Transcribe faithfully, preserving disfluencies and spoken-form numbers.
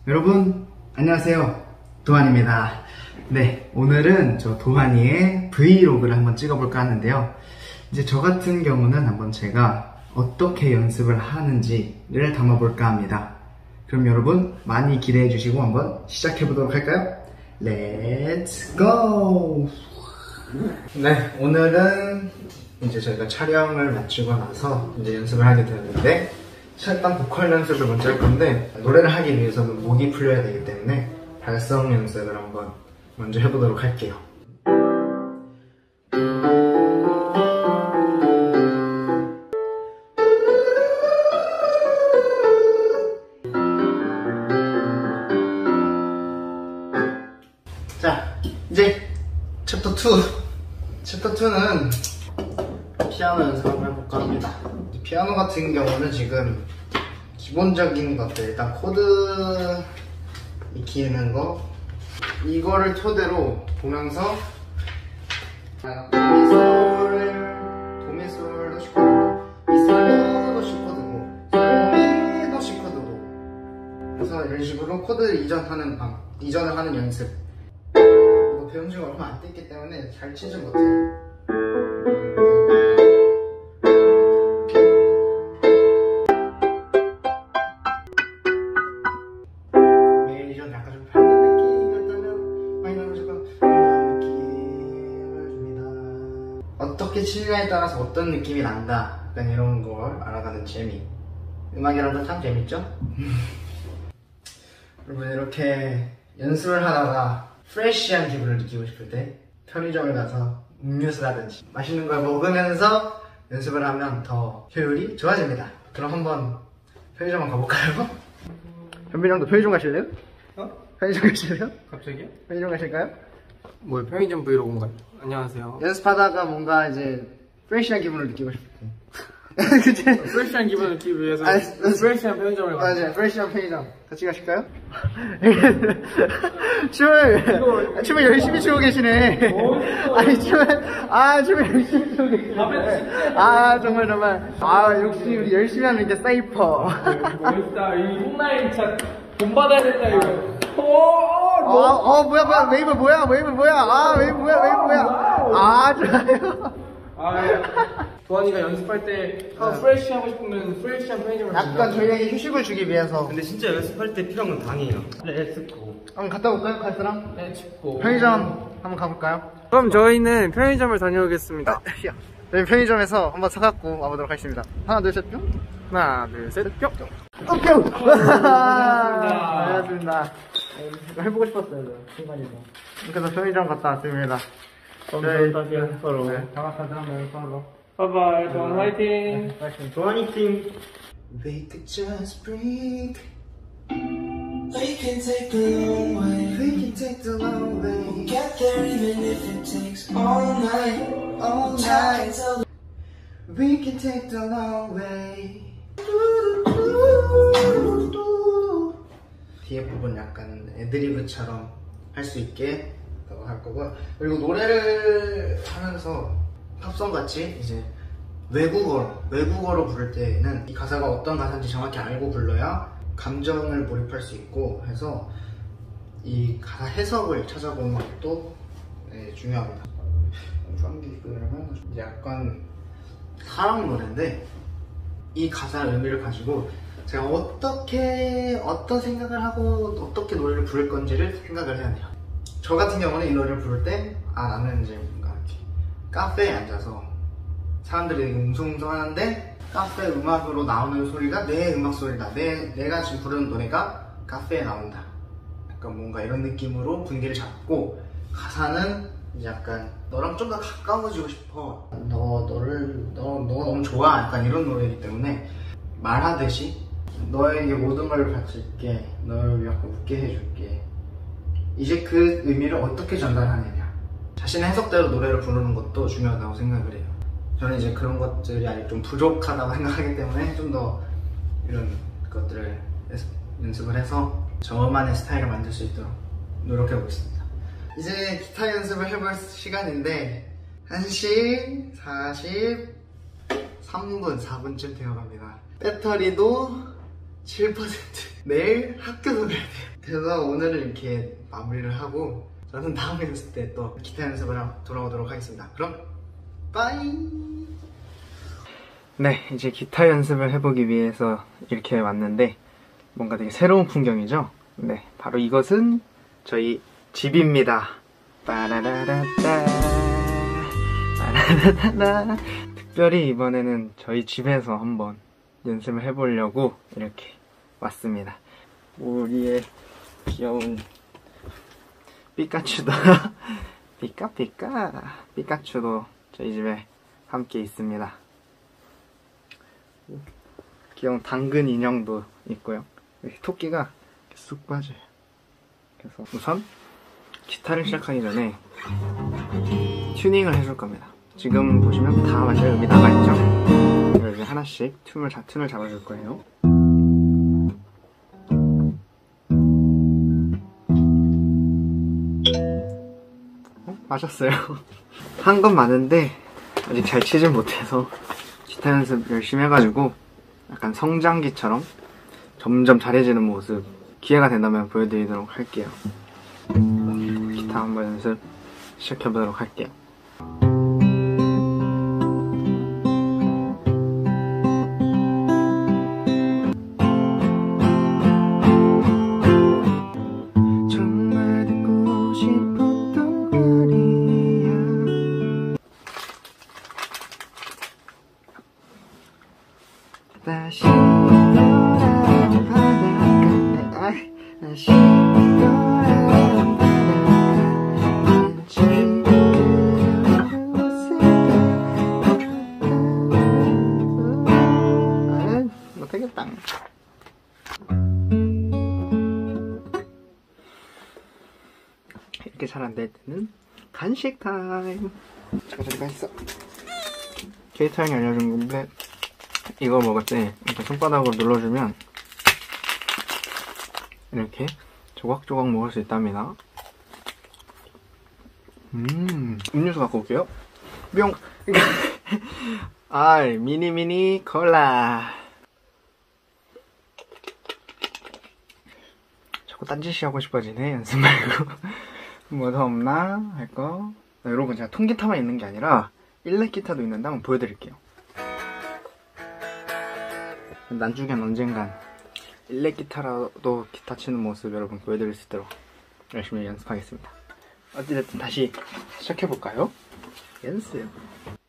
여러분 안녕하세요, 도환입니다. 네, 오늘은 저 도환이의 브이로그를 한번 찍어볼까 하는데요. 이제 저 같은 경우는 한번 제가 어떻게 연습을 하는지를 담아볼까 합니다. 그럼 여러분 많이 기대해 주시고 한번 시작해 보도록 할까요? 렛츠 고! 네, 오늘은 이제 저희가 촬영을 마치고 나서 이제 연습을 하게 되었는데, 일단 보컬 연습을 먼저 할 건데, 노래를 하기 위해서는 목이 풀려야 되기 때문에 발성 연습을 한번 먼저 해보도록 할게요. 자, 이제 챕터 투. 챕터 투는 피아노 연습 한번 해볼까 합니다. 피아노 같은 경우는 지금 기본적인 것들, 일단 코드 익히는 거, 이거를 토대로 보면서 도미솔, 도미솔도 C코드고, 미솔도 C코드고, 도미도 C코드고, 그래서 이런 식으로 코드 이전하는 방, 이전을 하는 연습. 이거 배운 지가 얼마 안 됐기 때문에 잘 치지 못해요. 어떻게 치느냐에 따라서 어떤 느낌이 난다, 약간 이런 걸 알아가는 재미. 음악이라도 참 재밌죠? 여러분, 이렇게 연습을 하다가 프레쉬한 기분을 느끼고 싶을 때 편의점을 가서 음료수라든지 맛있는 걸 먹으면서 연습을 하면 더 효율이 좋아집니다. 그럼 한번 편의점 한번 가볼까요? 현빈형도 편의점 가실래요? 어? 편의점 가실래요? 갑자기요? 편의점 가실까요? 뭐요? 편의점 브이로그인가요? 안녕하세요. 연습하다가 뭔가 이제 프레쉬한 기분을 느끼고 싶을 때. 그치? 프레쉬한 기분을 느끼기 위해서 아니, 프레쉬한 편의점을 가요. 맞아요, 프레쉬한 편의점 같이 가실까요? 춤을 춤을 열심히 추고 계시네. 아니 춤을 아 춤을 열심히 추고 계시네. 아 정말 정말 아 역시 우리 열심히 하는 게 사이퍼. 멋있다. 이 홈라인 진짜 돈 받아야 된다 이거. 오, 어, 어 뭐야 뭐야 웨이브 뭐야 웨이브 뭐야 아 웨이브 뭐야 웨이브 뭐야 아 좋아요. 아, 예. 도환이가 연습할 때 아, 프레쉬 하고 싶으면 프레쉬한 편의점을 약간 간다. 저희에게 휴식을 주기 위해서. 근데 진짜 연습할 때 필요한 건 당이에요. 렛츠고. 한번 갔다 올까요, 갈사람? 렛츠고. 편의점 한번 가볼까요? 그럼 저희는 편의점을 다녀오겠습니다. 저희 편의점에서 한번 사갖고 와보도록 하겠습니다. 하나 둘 셋 뿅. 하나 둘셋 뿅. 어, 뿅. 반갑습니다. 이거 해보고 싶었어요, 순간이도. 그래서 편의점 갔다 왔습니다. 그럼 다시 연습하러. 네, 장학하자 한번 연습하러. 바이바이. 도환 화이팅. 도환이 팀. We could just breathe. We can take the long way. We can take the long way. We'll get there even if it takes all night. All night. We can take the long way. 뒤에 부분 약간 애드리브처럼 할 수 있게 할 거고, 그리고 노래를 하면서 팝송 같이 이제 외국어로 외국어로 부를 때는 이 가사가 어떤 가사인지 정확히 알고 불러야 감정을 몰입할 수 있고 해서 이 가사 해석을 찾아보는 것도 네, 중요합니다. 그러면 이제 약간 사랑 노래인데 이 가사 의미를 가지고 제가 어떻게 어떤 생각을 하고 어떻게 노래를 부를 건지를 생각을 해야 돼요. 저 같은 경우는 이 노래를 부를 때 아 나는 이제 뭔가 이렇게 카페에 앉아서 사람들이 웅성웅성 하는데 카페 음악으로 나오는 소리가 내 음악 소리다. 내, 내가 지금 부르는 노래가 카페에 나온다. 약간 뭔가 이런 느낌으로 분위기를 잡고, 가사는 이제 약간 너랑 좀 더 가까워지고 싶어. 너, 너를, 너, 너가 너무 좋아. 약간 이런 노래이기 때문에 말하듯이 너에게 모든 걸 바칠게. 널 약간 웃게 해줄게. 이제 그 의미를 어떻게 전달하느냐. 자신의 해석대로 노래를 부르는 것도 중요하다고 생각을 해요. 저는 이제 그런 것들이 아직 좀 부족하다고 생각하기 때문에 좀 더 이런 것들을 연습을 해서 저만의 스타일을 만들 수 있도록 노력해 보겠습니다. 이제 기타 연습을 해볼 시간인데 한 시 사십삼 분, 사 분쯤 되어갑니다. 배터리도 칠 퍼센트. 내일 학교도 가야 돼요. 그래서 오늘은 이렇게 마무리를 하고 저는 다음 연습 때 또 기타 연습을 하러 돌아오도록 하겠습니다. 그럼 빠이. 네, 이제 기타 연습을 해보기 위해서 이렇게 왔는데 뭔가 되게 새로운 풍경이죠? 네, 바로 이것은 저희 집입니다. 빠라라라따 빠라라라라. 특별히 이번에는 저희 집에서 한번 연습을 해보려고 이렇게 왔습니다. 우리의 귀여운 피카츄도 피카피카 피카츄도 저희 집에 함께 있습니다. 귀여운 당근 인형도 있고요. 여기 토끼가 이렇게 쑥 빠져요. 그래서 우선 기타를 시작하기 전에 튜닝을 해줄 겁니다. 지금 보시면 다 완전 음이 나가 있죠? 그래서 이제 하나씩 튠을, 자, 튠을 잡아줄 거예요. 어? 맞았어요. 한 건 많은데 아직 잘 치질 못해서 기타 연습 열심히 해가지고 약간 성장기처럼 점점 잘해지는 모습 기회가 된다면 보여드리도록 할게요. 기타 한번 연습 시작해보도록 할게요. 정말 듣고 싶었던 말이야. 다시 돌아온 바닷가 아이, 다시 돌아온 바닷가 왠지 그곳에 못하겠다. 이렇게 잘 안 될 때는 간식 타임. 잠깐 잠깐 있어. 케이타 형이 알려준 건데 이거 먹을 때 이렇게 손바닥으로 눌러주면 이렇게 조각조각 먹을 수 있답니다. 음, 음료수 갖고 올게요. 뿅! 아, 미니미니 콜라. 자꾸 딴짓이 하고 싶어지네, 연습 말고. 뭐 더 없나? 할 거. 네, 여러분, 제가 통기타만 있는 게 아니라 일렉 기타도 있는데 한번 보여드릴게요. 나중엔 언젠간 일렉 기타라도 기타 치는 모습 여러분 보여드릴 수 있도록 열심히 연습하겠습니다. 어찌됐든 다시 시작해볼까요? 연습.